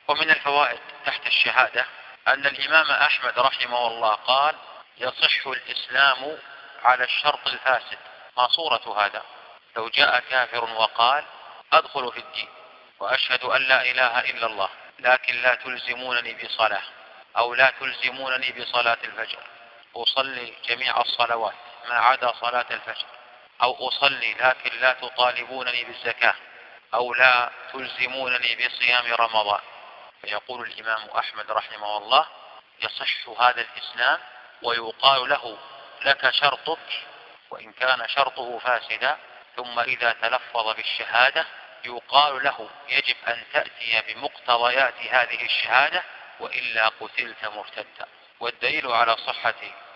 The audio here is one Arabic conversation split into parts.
ومن الفوائد تحت الشهادة أن الإمام أحمد رحمه الله قال: يصح الإسلام على الشرط الفاسد. ما صورة هذا؟ لو جاء كافر وقال: أدخل في الدين وأشهد أن لا إله إلا الله، لكن لا تلزمونني بصلاة، أو لا تلزمونني بصلاة الفجر، أصلي جميع الصلوات ما عدا صلاة الفجر، أو أصلي لكن لا تطالبونني بالزكاة، أو لا تلزمونني بصيام رمضان. فيقول الإمام أحمد رحمه الله: يصح هذا الإسلام، ويقال له: لك شرطك، وإن كان شرطه فاسدا. ثم إذا تلفظ بالشهادة يقال له: يجب أن تأتي بمقتضيات هذه الشهادة، وإلا قتلت مرتدا. والدليل على صحة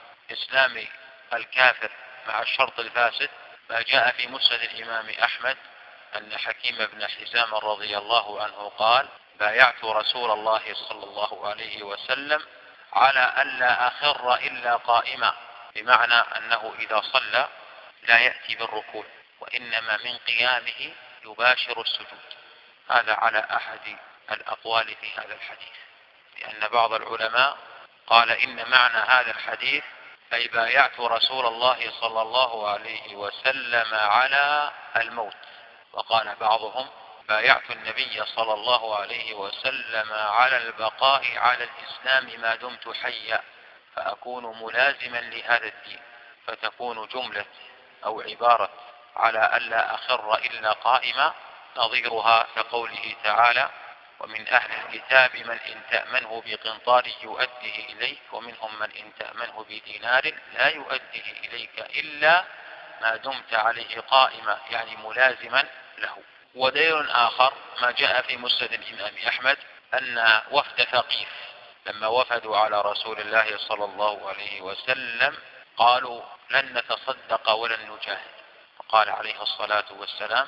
إسلام الكافر مع الشرط الفاسد ما جاء في مسند الإمام أحمد أن حكيم بن حزام رضي الله عنه قال: بايعت رسول الله صلى الله عليه وسلم على ألا أخر إلا قائما، بمعنى أنه إذا صلى لا يأتي بالركوع، وإنما من قيامه يباشر السجود. هذا على أحد الأقوال في هذا الحديث، لأن بعض العلماء قال إن معنى هذا الحديث أي بايعت رسول الله صلى الله عليه وسلم على الموت. وقال بعضهم: بايعت النبي صلى الله عليه وسلم على البقاء على الإسلام ما دمت حيا، فأكون ملازما لهذا الدين. فتكون جملة أو عبارة على ألا أخر إلا قائما نظيرها كقوله تعالى: ومن أهل الكتاب من إن تأمنه بقنطار يؤديه إليك، ومنهم من إن تأمنه بدينار لا يؤديه إليك إلا ما دمت عليه قائما، يعني ملازما له. ودليل آخر ما جاء في مسند الإمام أحمد أن وفد ثقيف لما وفدوا على رسول الله صلى الله عليه وسلم قالوا: لن نتصدق ولن نجاهد. فقال عليه الصلاة والسلام: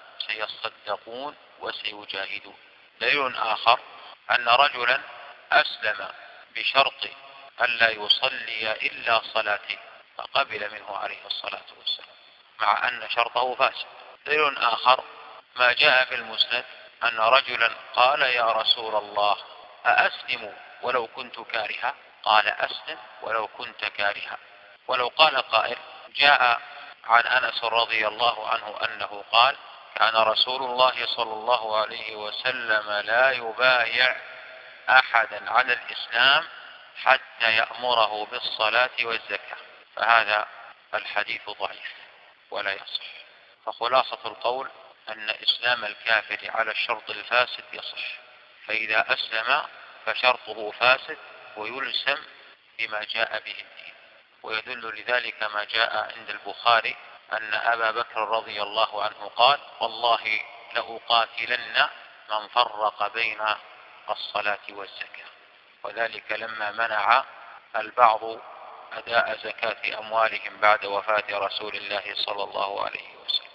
سيصدقون وسيجاهدون. دليل آخر أن رجلا أسلم بشرط ألا يصلي إلا صلاتين، فقبل منه عليه الصلاة والسلام مع أن شرطه فاسد. دليل آخر ما جاء في المسند أن رجلا قال: يا رسول الله أأسلم ولو كنت كارها؟ قال: أسلم ولو كنت كارها. ولو قال قائل: جاء عن أنس رضي الله عنه أنه قال: كان رسول الله صلى الله عليه وسلم لا يبايع أحدا على الإسلام حتى يأمره بالصلاة والزكاة. فهذا الحديث ضعيف ولا يصح. فخلاصة القول أن إسلام الكافر على الشرط الفاسد يصح، فإذا أسلم فشرطه فاسد ويلزم بما جاء به الدين. ويدل لذلك ما جاء عند البخاري أن أبا بكر رضي الله عنه قال: والله لأقاتلن من فرق بين الصلاة والزكاة. وذلك لما منع البعض أداء زكاة أموالهم بعد وفاة رسول الله صلى الله عليه وسلم.